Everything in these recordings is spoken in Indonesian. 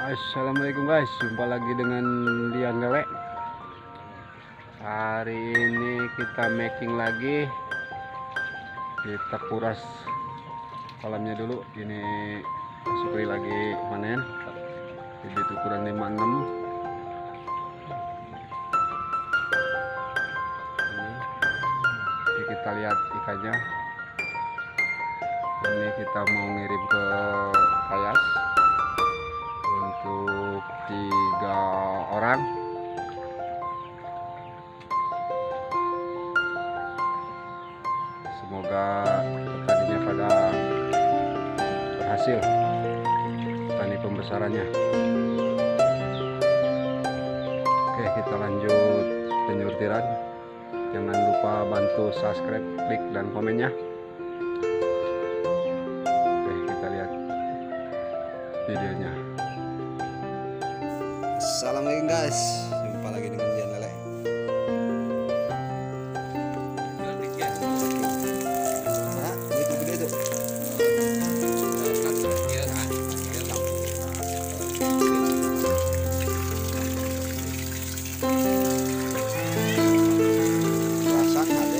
Assalamualaikum guys, jumpa lagi dengan Dian Lele. Hari ini kita making lagi. Kita kuras kolamnya dulu. Ini Supri lagi panen. Bibit ukuran 56. Ini kita lihat ikannya. Ini kita mau ngirim ke Kayas untuk 3 orang. Semoga petaninya pada berhasil, petani pembesarannya. Oke, kita lanjut penyurtiran. Jangan lupa bantu subscribe, klik dan komennya. Oke, kita lihat videonya. Assalamualaikum guys, jumpa lagi dengan Dian Lele. Itu gede tuh. Perasaan ada.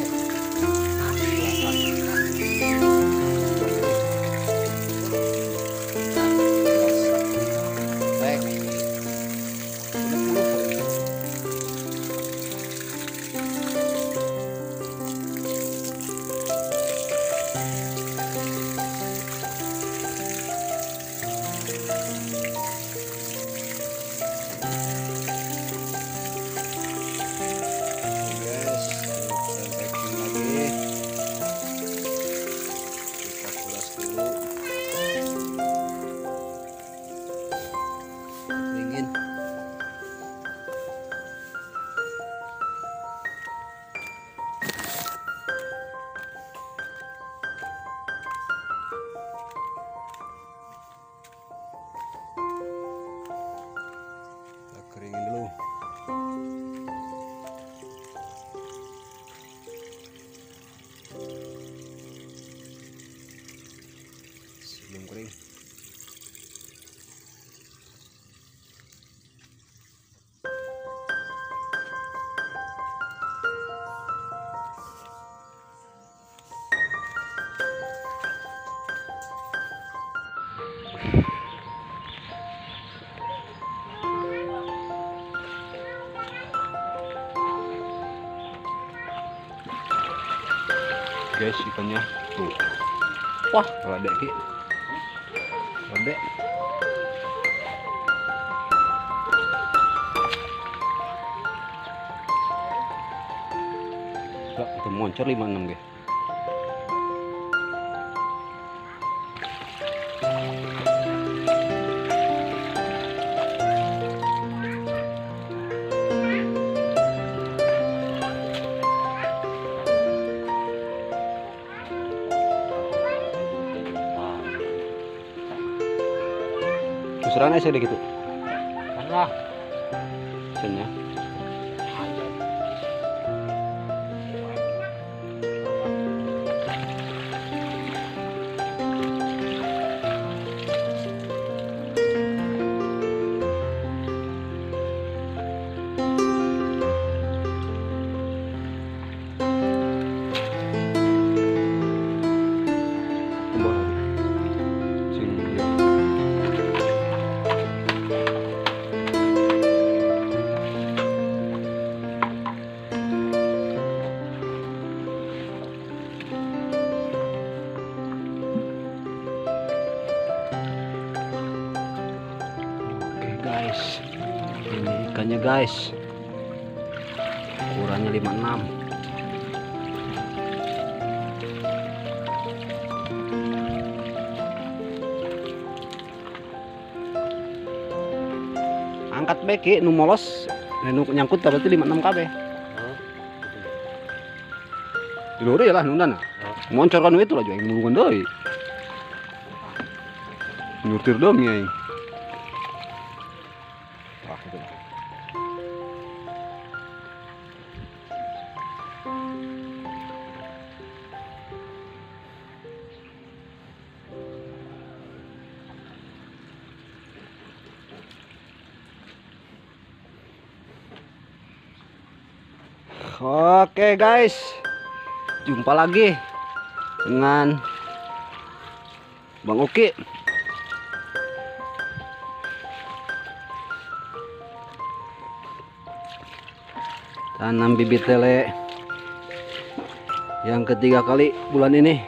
Keringin dulu. Sebelum kering. Guys, ikannya tuh. Wah, lade ki. Lade. Lah, itu moncor 56 guys. Kusurannya saya gitu. Mana? Sennya. Guys, ini ikannya guys, ukurannya 56. Angkat beki nu molos nu nyangkut berarti 56 kb. Di luar ya lah nundan. Moncorkan itu lah yang mulungan deui. Nyurtir dong ya. Wah, itu. Oke guys, jumpa lagi dengan Bang Uki. Tanam bibit lele yang ketiga kali bulan ini.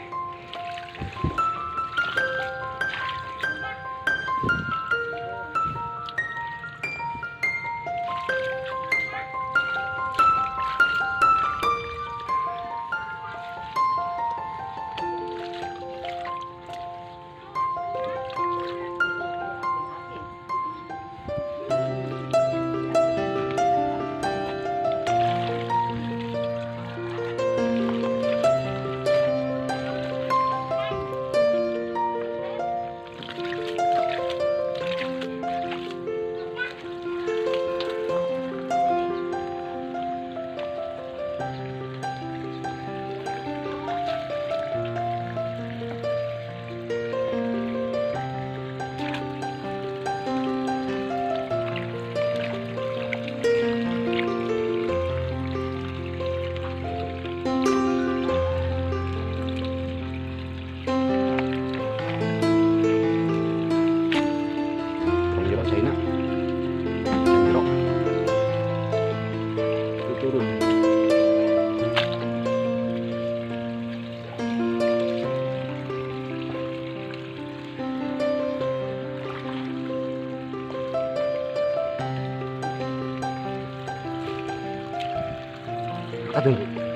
Aduh.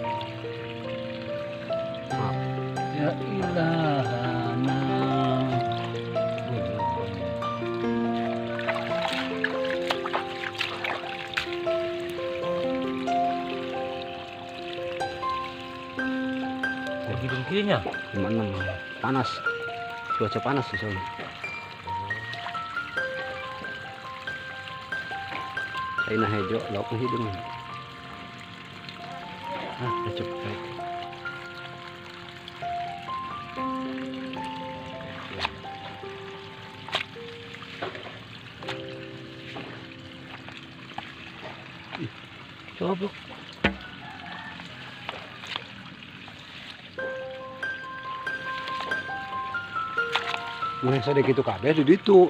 Ya ilahana. Hidung kirinya Gimana? Panas. Cuaca panas di sana. China hijau, lauk hidung. Udah cepet. coba. Mulai sedikit itu kabeh di situ.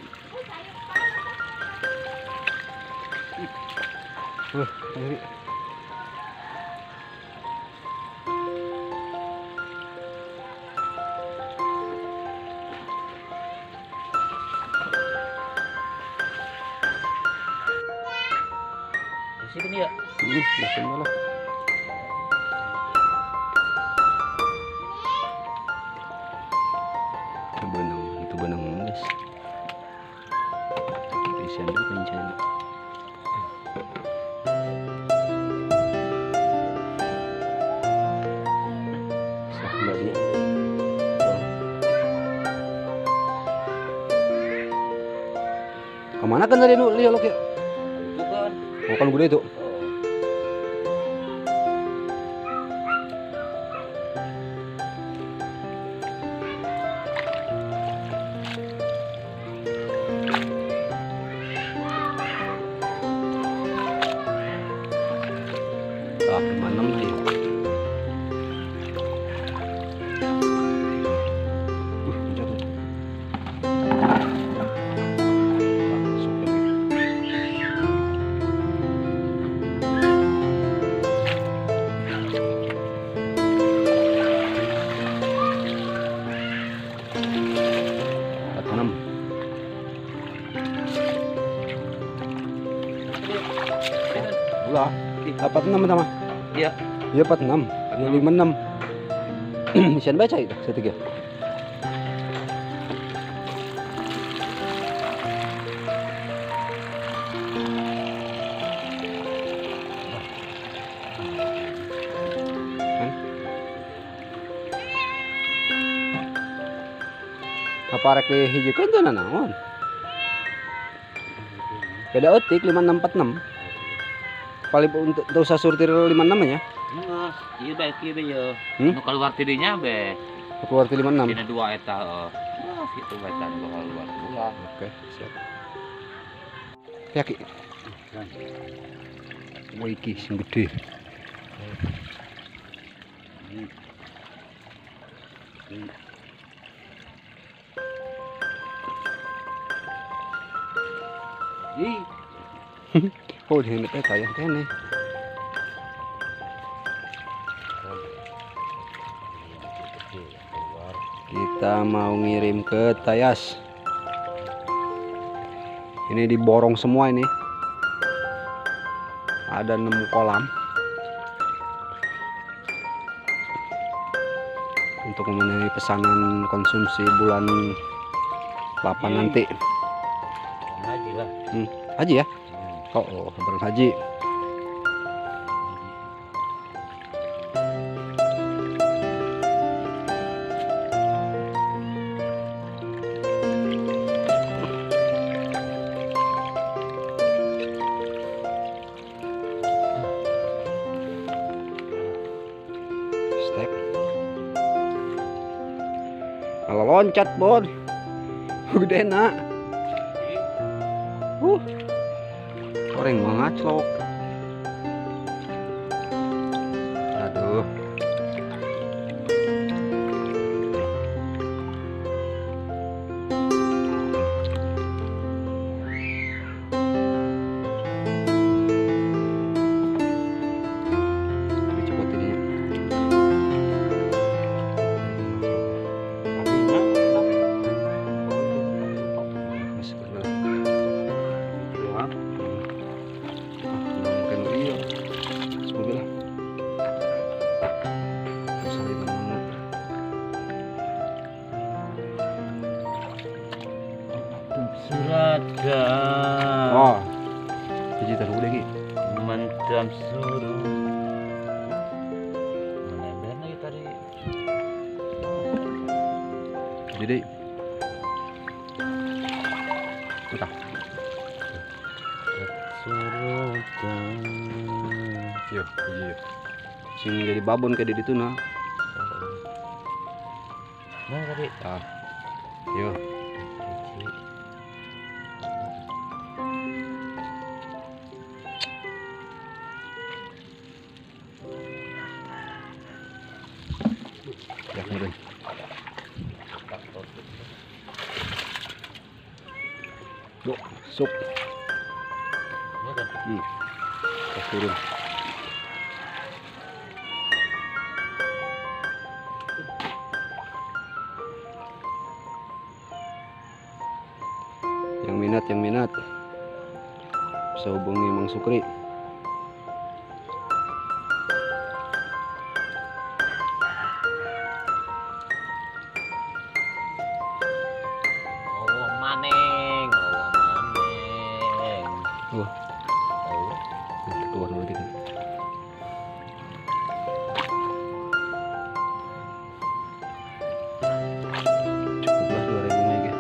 Sini ya. Langsung malah. Itu benang guys. Isian dulu kencang. Lagi. Kemana kan tadi lu lihat ya? Bukan. Oh, kan gede itu. Ah, 56 nih. Jatuh. Masuk lagi. Ulah, 46 sama. Iya. Iya 46. 56. Bisa baca itu setiga. Apa rek dihijikeun teh naon? Beda otik 5646. Paling untuk usah surtir 56 ya. Mas, iya baik ieu ya. Hmm? Nu keluar tidinya be. Keluar 56. Dina 2 eta heeh. Mas itu eta nu keluar ulah. Oke, siap. Yaki. Wah iki sing gede. Oh, di teh tayang kene. Kita mau ngirim ke Tayas. Ini diborong semua ini. Ada 6 kolam. Untuk memenuhi pesanan konsumsi bulan 8 nanti. Haji lah. Haji ya? Oh, lebaran haji. Step. Kalau loncat, Bon. Gede nak. Orang mau ngaclok. Aduh. Dicopot ini. Seragam. Oh, jadi taruh udah ki. Mantap suruh. Mana lagi tadi? Jadi, entah. Suruh. Yo, iya. Sing jadi babon kayak di itu nah. Mana tadi? Ah, yo. Ya, turun. Bo, sup. Kita turun. Yang minat bisa hubungi Mang Sukri. Wah, keluar dulu gitu. Cukuplah 2.000 mega.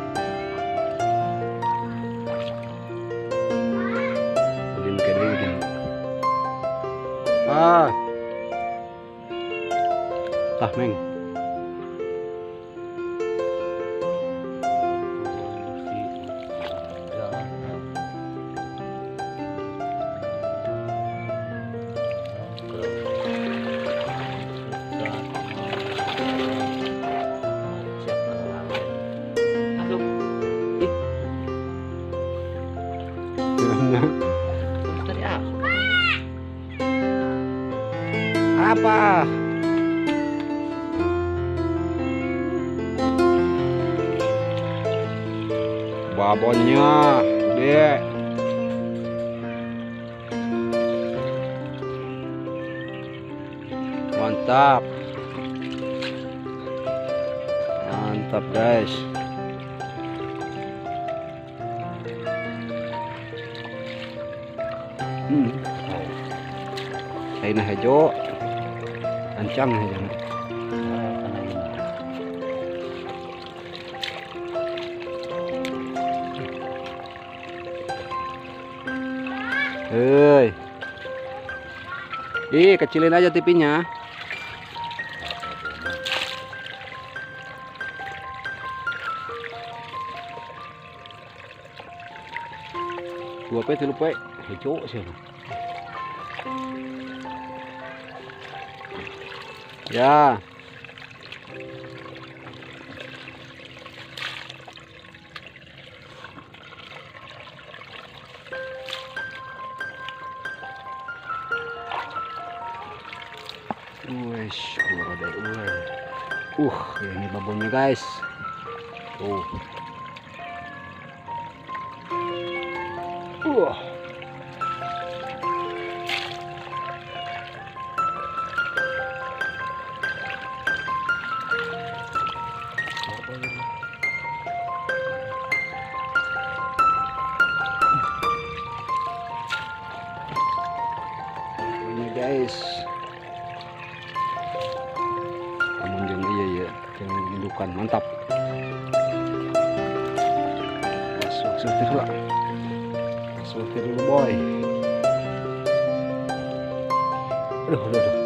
Udin kede udin. Meng. Apa? Babonnya gede. Mantap. Mantap, guys. Kain hijau. Ancang aja. Hei. Ih, kecilin aja TV-nya. Dua pe, 3 pe. Hijau sih. Ya. Wes, keluar dari ular. Ini babonnya guys. Tuh. Ini guys. Namun yang iya yang indukan mantap. Masuk dulu. Masuk dulu boy. Aduh.